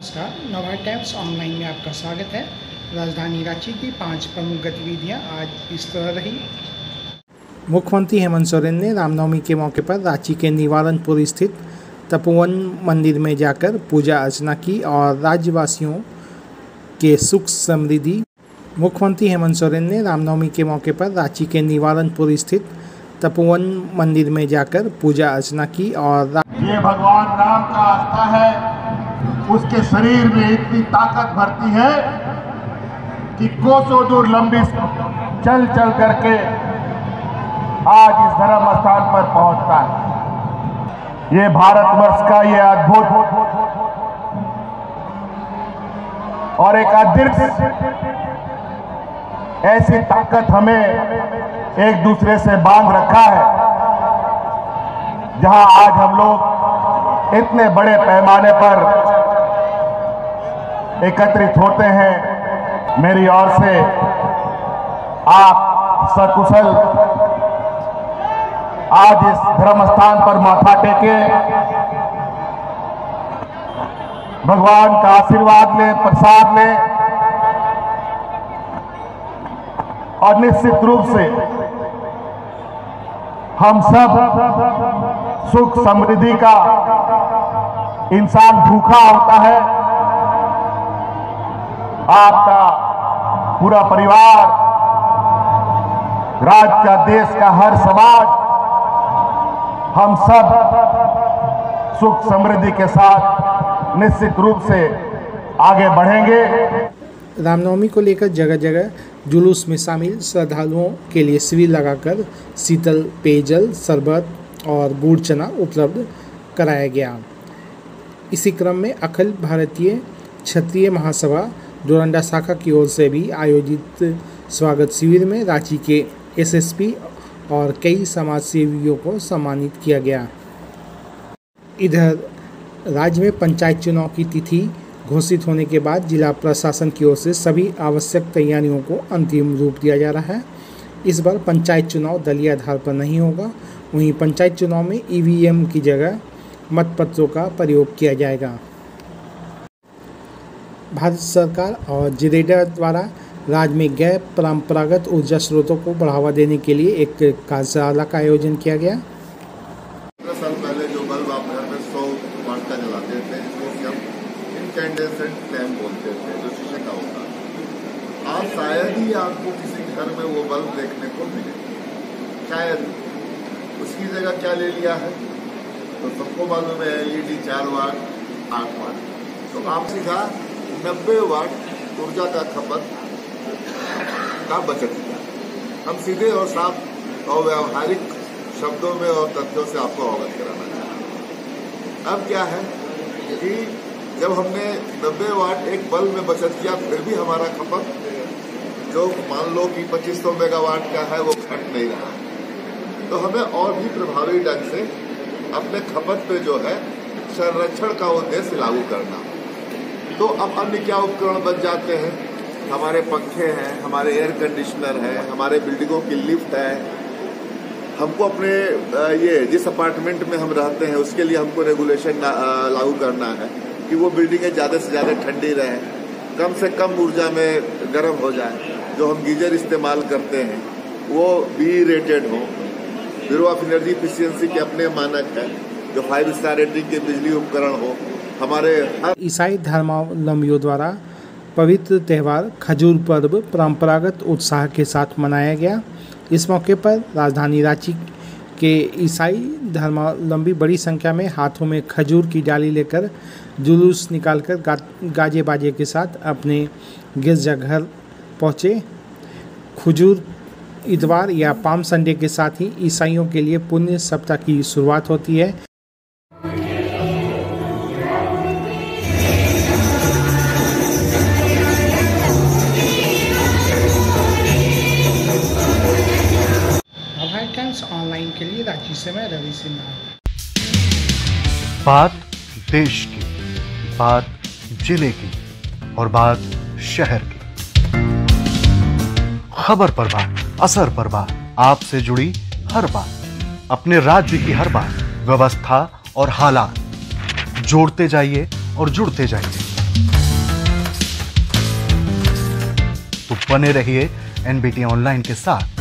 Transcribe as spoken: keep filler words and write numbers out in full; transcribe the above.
नमस्कार, Navbharat times online में आपका स्वागत है। राजधानी रांची की पांच प्रमुख गतिविधियां आज इस तरह रही। मुख्यमंत्री हेमंत सोरेन ने रामनवमी के मौके पर रांची के निवारनपुर स्थित तपोवन मंदिर में जाकर पूजा अर्चना की और राज्यवासियों के सुख समृद्धि मुख्यमंत्री हेमंत सोरेन ने रामनवमी के मौके पर रांची के निवारनपुर स्थित तपोवन मंदिर में जाकर पूजा अर्चना की और ये भगवान राम का आस्था है, उसके शरीर में इतनी ताकत भरती है कि कोसों दूर लंबी चल चल करके आज इस धर्म स्थान पर पहुंचता है। ये भारतवर्ष का ये अद्भुत और एक अदृश्य ऐसी ताकत हमें एक दूसरे से बांध रखा है, जहां आज हम लोग इतने बड़े पैमाने पर एकत्रित होते हैं। मेरी ओर से आप सकुशल आज इस धर्म स्थान पर माथा टेके भगवान का आशीर्वाद लें, प्रसाद लें और निश्चित रूप से हम सब सुख समृद्धि का इंसान भूखा होता है। आपका पूरा परिवार, राज्य का, देश का हर समाज, हम सब सुख समृद्धि के साथ निश्चित रूप से आगे बढ़ेंगे। रामनवमी को लेकर जगह जगह जुलूस में शामिल श्रद्धालुओं के लिए शिविर लगाकर शीतल पेयजल, शरबत और गुड़ चना उपलब्ध कराया गया। इसी क्रम में अखिल भारतीय क्षत्रिय महासभा डोरंडा शाखा की ओर से भी आयोजित स्वागत शिविर में रांची के एसएसपी और कई समाजसेवियों को सम्मानित किया गया। इधर राज्य में पंचायत चुनाव की तिथि घोषित होने के बाद जिला प्रशासन की ओर से सभी आवश्यक तैयारियों को अंतिम रूप दिया जा रहा है। इस बार पंचायत चुनाव दलीय आधार पर नहीं होगा। वहीं पंचायत चुनाव में ईवीएम की जगह मतपत्रों का प्रयोग किया जाएगा। भारत सरकार और जेरेडा द्वारा राज्य में गैर परंपरागत ऊर्जा स्रोतों को बढ़ावा देने के लिए एक कार्यशाला का आयोजन किया गया। पंद्रह साल पहले जो बल्ब आप घर में सौ वाट का जलाते थे, जिसको हम इनकैंडेसेंट लैम्प बोलते थे, जो शीशे का होता है। आज शायद ही आपको किसी घर में वो बल्ब देखने को मिले, शायद। उसकी जगह क्या ले लिया है तो सबको मालूम है, एलईडी चार वाट, आठ वाट। तो आप सीधा नब्बे वाट ऊर्जा का खपत का बचत किया। हम सीधे और साफ और व्यावहारिक शब्दों में और तथ्यों से आपको अवगत कराना चाहते हैं। अब क्या है कि जब हमने नब्बे वाट एक बल्ब में बचत किया, फिर भी हमारा खपत जो मान लो कि पच्चीस सौ मेगावाट का है वो घट नहीं रहा है। तो हमें और भी प्रभावी ढंग से अपने खपत पे जो है संरक्षण का उद्देश्य लागू करना। तो अब अन्य क्या उपकरण बच जाते हैं? हमारे पंखे हैं, हमारे एयर कंडीशनर है, हमारे बिल्डिंगों की लिफ्ट है। हमको अपने ये जिस अपार्टमेंट में हम रहते हैं उसके लिए हमको रेगुलेशन लागू करना है कि वो बिल्डिंगें ज़्यादा से ज़्यादा ठंडी रहें, कम से कम ऊर्जा में गर्म हो जाए। जो हम गीजर इस्तेमाल करते हैं वो बी रेटेड हो। ब्यूरो ऑफ एनर्जी इफिशियंसी के अपने मानक है, जो फाइव स्टार रेटिंग के बिजली उपकरण हो। हमारे हर ईसाई धर्मावलंबियों द्वारा पवित्र त्यौहार खजूर पर्व परंपरागत उत्साह के साथ मनाया गया। इस मौके पर राजधानी रांची के ईसाई धर्मावलंबी बड़ी संख्या में हाथों में खजूर की डाली लेकर जुलूस निकालकर गा, गाजे बाजे के साथ अपने गिरजाघर पहुँचे। खजूर इतवार या पाम संडे के साथ ही ईसाइयों के लिए पुण्य सप्ताह की शुरुआत होती है। नवभारत टाइम्स ऑनलाइन के लिए रांची से मैं रवि सिन्हा। बात देश की, बात जिले की और बात शहर की। खबर पर बात, असर पर बात, आपसे जुड़ी हर बात, अपने राज्य की हर बात, व्यवस्था और हालात। जोड़ते जाइए और जुड़ते जाइए। तो बने रहिए एनबीटी ऑनलाइन के साथ।